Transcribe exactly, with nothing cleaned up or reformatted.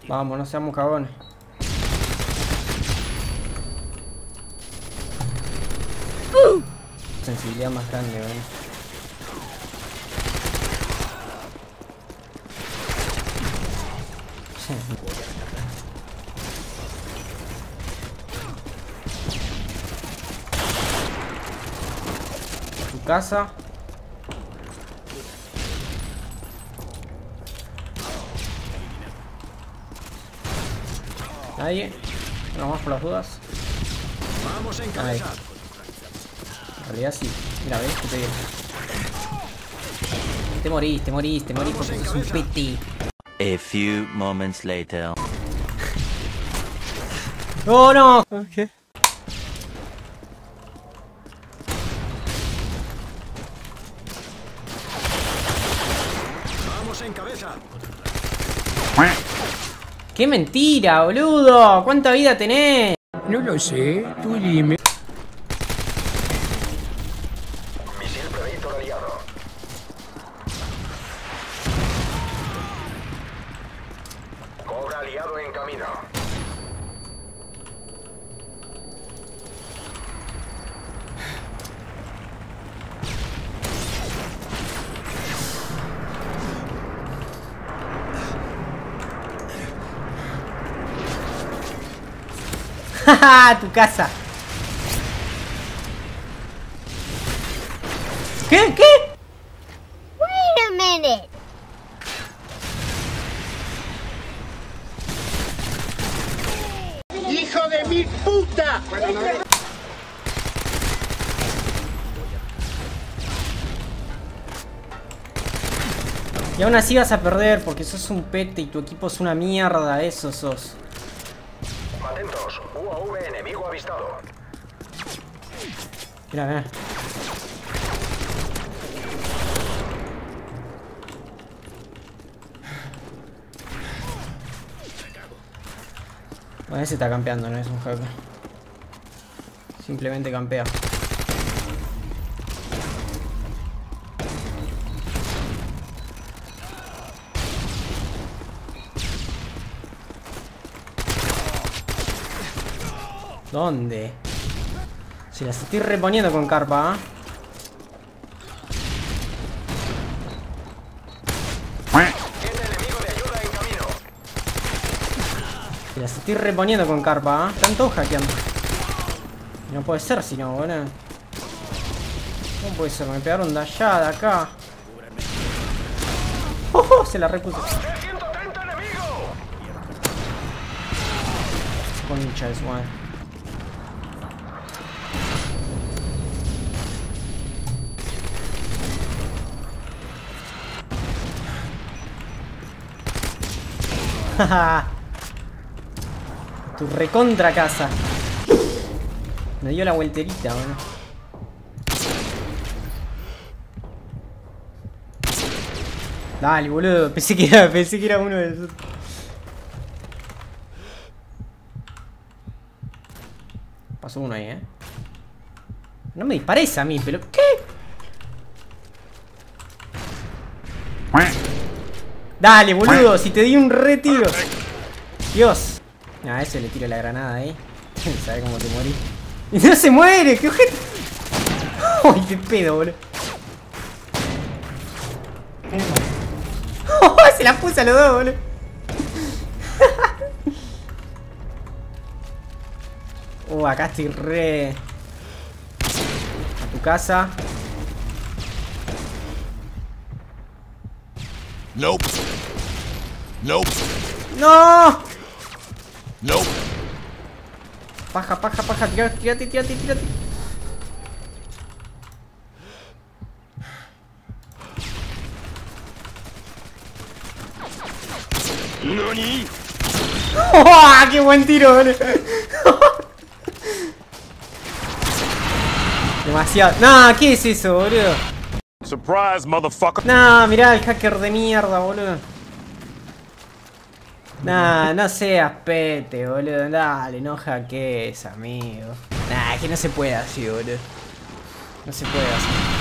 Vamos, no seamos cagones. Uh. Sensibilidad más grande, ¿verdad? Tu casa. Nadie. Bueno, vamos por las dudas. Vamos a encabezar. En realidad sí. Mira, ves que te viene. Te morís, te morís, te morís porque sos un piti. A few moments later. ¡Oh, no! Okay. Vamos en cabeza. ¡Qué mentira, boludo! ¿Cuánta vida tenés? No lo sé, tú dime. Misil Predator aliado. Cobra aliado en camino. ¡Jaja! ¡Tu casa! ¿Qué? ¿Qué? Wait a minute. ¡Hijo de mi puta! Y aún así vas a perder porque sos un pete y tu equipo es una mierda. Eso sos. Atentos, U A V enemigo avistado. Mira, mira. Bueno, ese está campeando, no es un hacker. Simplemente campea. ¿Dónde? Se las estoy reponiendo con carpa, ¿eh? Tiene enemigo de ayuda en camino. Se las estoy reponiendo con carpa, ¿eh? Están todos hackeando. No puede ser si no, boludo. ¿Cómo puede ser? Me pegaron de allá, de acá. ¡Oh, oh! Se la repuse. ciento treinta enemigo. Concha de su madre. Tu recontra casa. Me dio la vuelterita, bueno. Dale, boludo. Pensé que era, pensé que era uno de esos. Pasó uno ahí, eh. No me dispares a mí, pero ¿qué? Dale, boludo, si te di un retiro. Dios. A ese le tiro la granada ahí. ¿Sabes cómo te morí? ¡Y no se muere! ¡Qué ojete! ¡Ay, qué pedo, boludo! ¡Oh, se la puse a los dos, boludo! Uh, acá estoy re... A tu casa. Nope. Nope. ¡No! Nope. Paja, paja, paja. Tírate, tírate, tírate, tírate. ¿Nani? ¡Oh, qué buen tiro, boludo! Demasiado. Nah, ¿qué es eso, boludo? Surprise, motherfucker. Nah, mirá el hacker de mierda, boludo. Nah, no seas pete, boludo. Dale, no hackees, amigo. Nah, es que no se puede así, boludo. No se puede así.